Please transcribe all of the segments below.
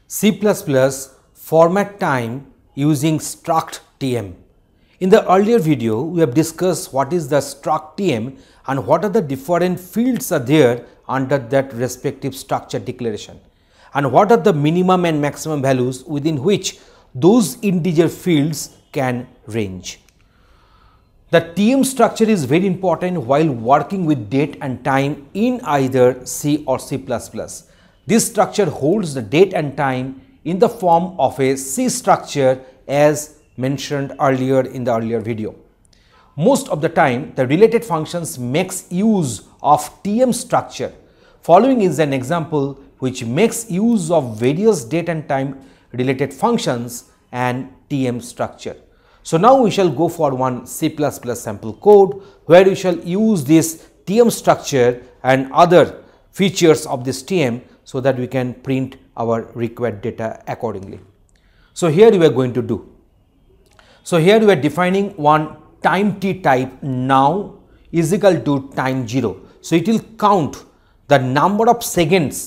C++ format time using struct TM. In the earlier video, we have discussed what is the struct TM and what are the different fields are there under that respective structure declaration, and what are the minimum and maximum values within which those integer fields can range. The TM structure is very important while working with date and time in either C or C++. This structure holds the date and time in the form of a C structure as mentioned earlier in the earlier video. Most of the time, the related functions makes use of TM structure. Following is an example which makes use of various date and time related functions and TM structure. So now we shall go for one C++ sample code where we shall use this TM structure and other features of this TM so that we can print our required data accordingly. So here we are going to do. So here we are defining one time t type now is equal to time 0. So it will count the number of seconds,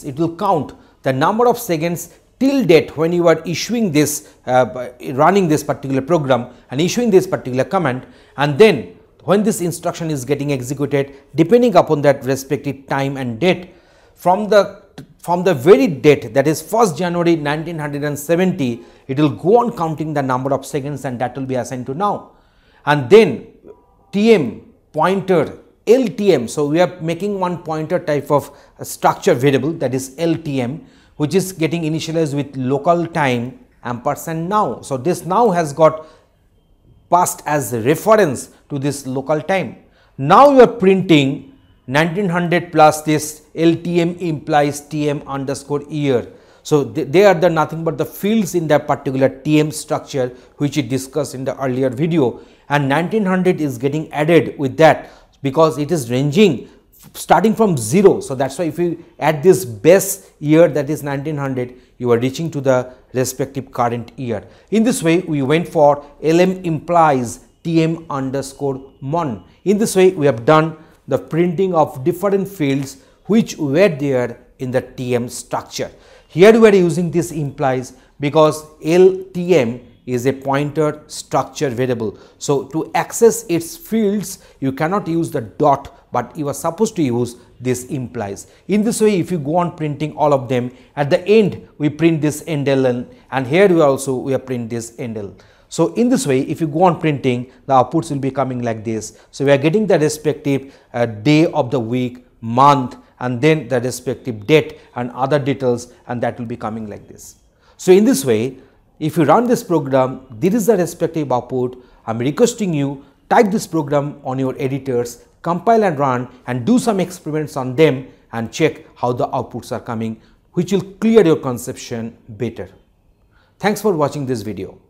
till date when you are issuing this, running this particular program and issuing this particular command, and then when this instruction is getting executed, depending upon that respective time and date, from the very date, that is 1st January 1970, it will go on counting the number of seconds and that will be assigned to now. And then TM pointer LTM, so we are making one pointer type of structure variable, that is LTM, which is getting initialized with local time ampersand now. So this now has got passed as reference to this local time. Now you are printing 1900 plus this LTM implies TM underscore year. So they are the nothing but the fields in that particular TM structure which we discussed in the earlier video, and 1900 is getting added with that because it is ranging starting from 0. So that's why if you add this base year, that is 1900, you are reaching to the respective current year. In this way we went for LM implies TM underscore mon. In this way we have done the printing of different fields which were there in the TM structure. Here we are using this implies because LTM is a pointer structure variable. So to access its fields you cannot use the dot, but you are supposed to use this implies. In this way, if you go on printing all of them, at the end we print this endl, and here we are print this endl. So in this way, if you go on printing, the outputs will be coming like this. So we are getting the respective day of the week, month, and then the respective date and other details, and that will be coming like this. So in this way, if you run this program, this is the respective output. I am requesting you type this program on your editors, compile and run, and do some experiments on them and check how the outputs are coming, which will clear your conception better. Thanks for watching this video.